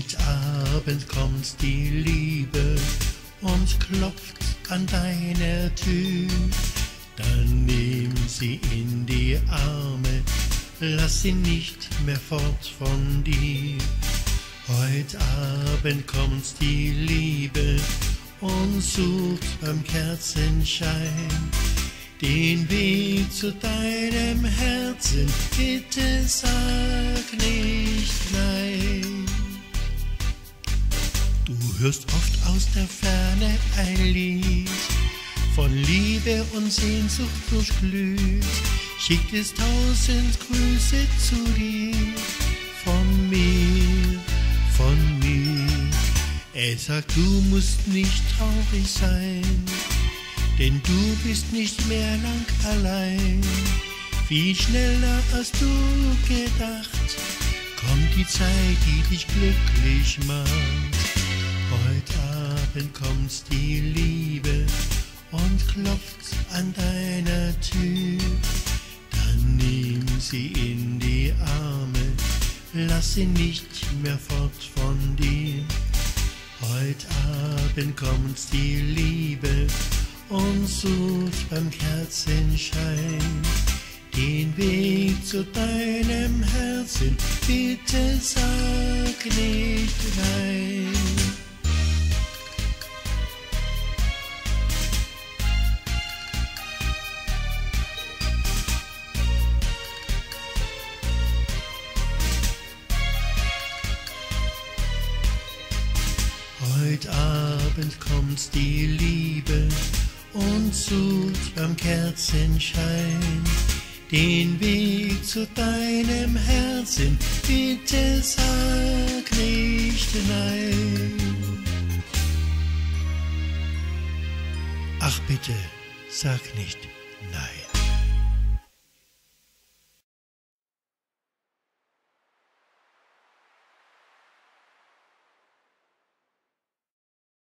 Heut Abend kommt die Liebe und klopft an deiner Tür. Dann nimm sie in die Arme, lass sie nicht mehr fort von dir. Heut Abend kommt die Liebe und sucht beim Kerzenschein den Weg zu deinem Herzen. Bitte sag nicht nein. Du hörst oft aus der Ferne ein Lied, von Liebe und Sehnsucht durchglüht, schickt es 1000 Grüße zu dir, von mir, von mir. Es sagt, du musst nicht traurig sein, denn du bist nicht mehr lang allein. Viel schneller als du gedacht, kommt die Zeit, die dich glücklich macht. Heut Abend kommt die Liebe und klopft an deiner Tür. Dann nimm sie in die Arme, lass sie nicht mehr fort von dir. Heut Abend kommt die Liebe und sucht beim Kerzenschein den Weg zu deinem Herzen. Bitte sag nicht nein. Heut Abend kommt die Liebe und sucht beim Kerzenschein den Weg zu deinem Herzen. Bitte sag nicht nein. Ach bitte, sag nicht nein.